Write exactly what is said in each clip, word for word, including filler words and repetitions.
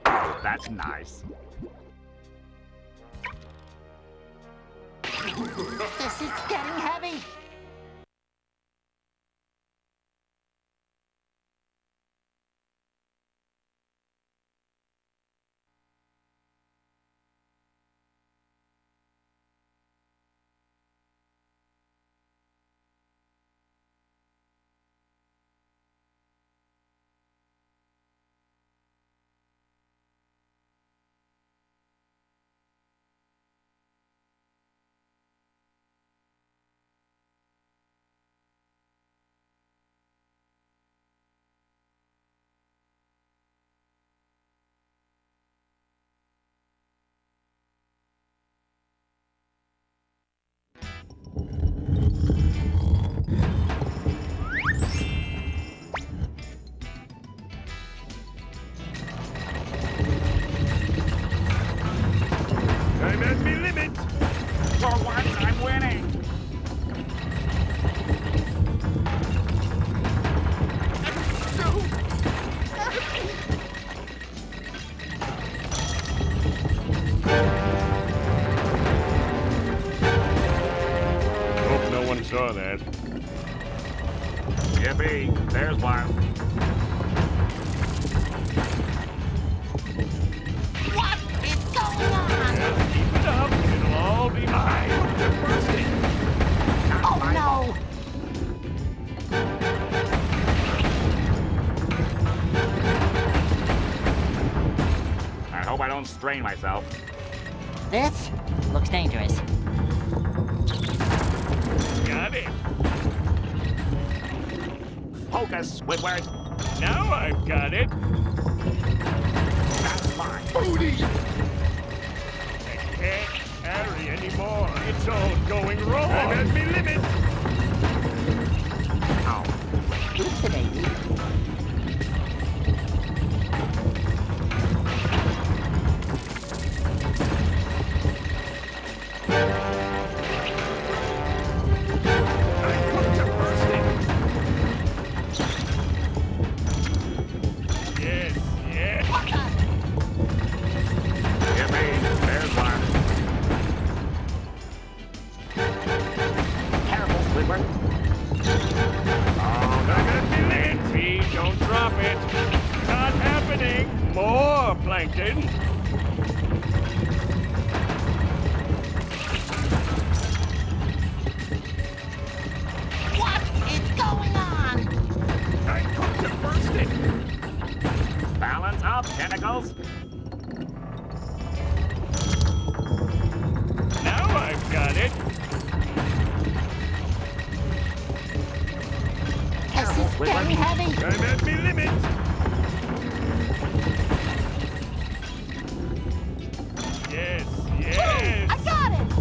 Oh, that's nice. This is getting heavy. I'm at me limit. For once, I'm winning. Hope no one saw that. Yippee, there's one. What is going on? Just keep it up. It'll all be mine. They're bursting. Oh no! I hope I don't strain myself. This looks dangerous. Got it. Hocus, Squidward. Now I've got it. That's mine. Booty. I can't carry anymore. It's all going wrong. I'm at me limit. Oh, Oops, the baby. I'm close to bursting. Yes, yes. yippee, there's one. Careful, Squidward. Oh, I'm at me limit. See, don't drop it. Not happening. More plankton. What is going on? I'm close to bursting. Balance up, tentacles. Now I've got it. This is getting heavy. I'm at me limit. Yes, yes. I got it.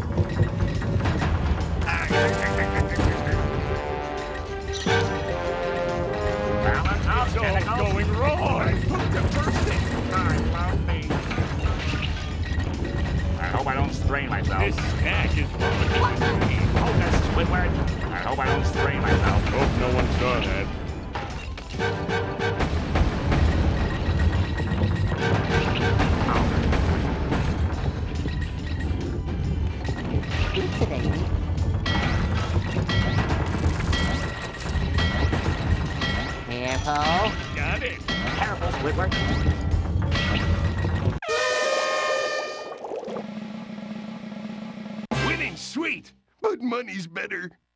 Balance up, It's all tentacles. going wrong. I'm close to bursting. I love me. I hope I don't strain myself. This snack is vomiting me. Hocus, Squidward. I hope I don't strain myself. Hope no one saw that. Oops, the baby. Careful. Got it. Careful, Squidward. Winning sweet, but money's better.